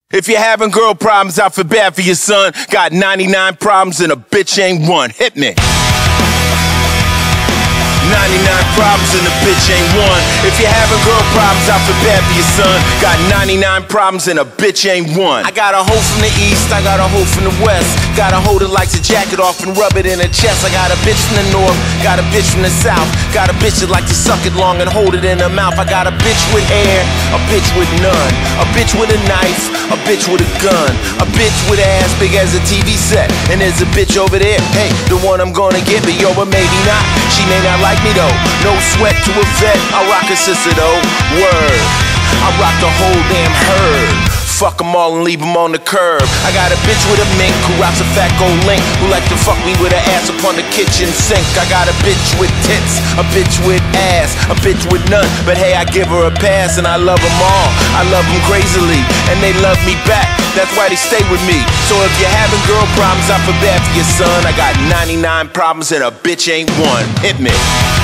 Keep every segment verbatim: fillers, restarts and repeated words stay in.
If you're having girl problems, I feel bad for your son. Got ninety-nine problems and a bitch ain't one. Hit me. ninety-nine problems and a bitch ain't one. If you're having girl problems, I feel bad for your son. Got ninety-nine problems and a bitch ain't one. I got a hoe from the east, I got a hoe from the west. Got a hoe that likes to jack it off and rub it in her chest. I got a bitch from the north, got a bitch from the south. Got a bitch that like to suck it long and hold it in her mouth. I got a bitch with hair, a bitch with none. A bitch with a knife, a bitch with a gun. A bitch with ass big as a T V set. And there's a bitch over there, hey, the one I'm gonna get, but yo, but maybe not. She may not like me though. No sweat to a vet, I rock a sister though. Word, I rock the whole damn herd. Fuck them all and leave them on the curb. I got a bitch with a mink who rocks a fat gold link, who like to fuck me with her ass upon the kitchen sink. I got a bitch with tits, a bitch with ass, a bitch with none, but hey, I give her a pass and I love them all. I love them crazily and they love me back. That's why they stay with me. So if you're having girl problems, I feel bad for your son. I got ninety-nine problems and a bitch ain't one. Hit me.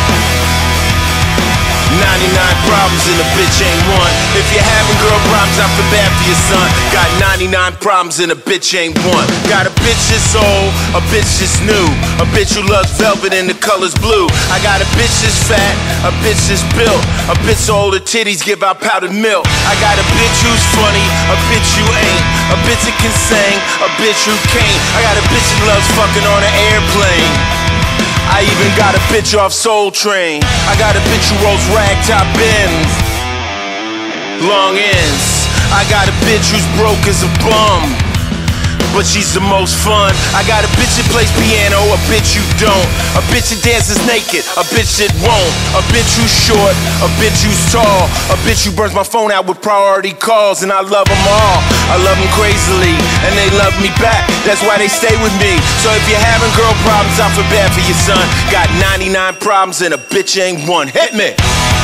ninety-nine problems and a bitch ain't one. If you're having girl problems, I feel bad for your son. Got ninety-nine problems and a bitch ain't one. Got a bitch that's old, a bitch that's new, a bitch who loves velvet and the color's blue. I got a bitch that's fat, a bitch that's built, a bitch so old her titties give out powdered milk. I got a bitch who's funny, a bitch who ain't, a bitch that can sing, a bitch who can't. I got a bitch that loves fucking on an airplane. I even got a bitch off Soul Train. I got a bitch who rolls ragtop bins, long ends. I got a bitch who's broke as a bum, but she's the most fun. I got a bitch that plays piano, a bitch who don't, a bitch that dances naked, a bitch that won't, a bitch who's short, a bitch who's tall, a bitch who burns my phone out with priority calls. And I love them all, I love them crazily, and they love me back. That's why they stay with me. So if you're having girl problems, I feel bad for your son. Got ninety-nine problems and a bitch ain't one. Hit me.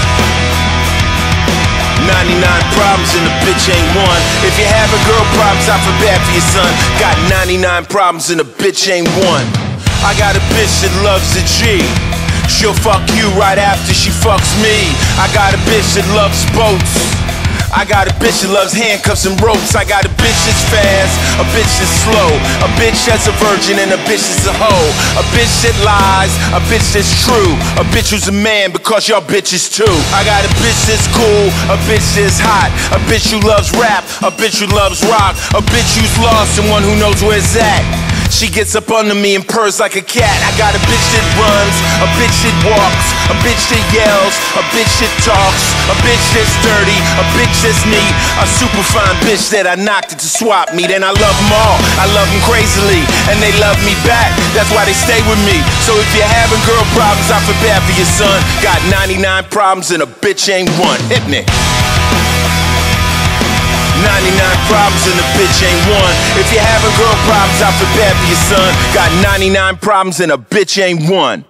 ninety-nine problems and a bitch ain't one. If you're having girl problems, I feel bad for your son. Got ninety-nine problems and a bitch ain't one. I got a bitch that loves a G. She'll fuck you right after she fucks me. I got a bitch that loves boats. I got a bitch that loves handcuffs and ropes. I got a bitch that's fast, a bitch that's slow, a bitch that's a virgin and a bitch that's a hoe, a bitch that lies, a bitch that's true, a bitch who's a man because y'all bitches too. I got a bitch that's cool, a bitch that's hot, a bitch who loves rap, a bitch who loves rock, a bitch who's lost and one who knows where it's at. She gets up under me and purrs like a cat. I got a bitch that runs, a bitch that walks, a bitch that yells, a bitch that talks, a bitch that's dirty, a bitch that's neat, a super fine bitch that I knocked at the swap meet. And I love them all, I love them crazily, and they love me back. That's why they stay with me. So if you're having girl problems, I feel bad for your son. Got ninety-nine problems and a bitch ain't one. Hit me. ninety-nine problems and a bitch ain't one. If you're having girl problems, I feel bad for your son. Got ninety-nine problems and a bitch ain't one.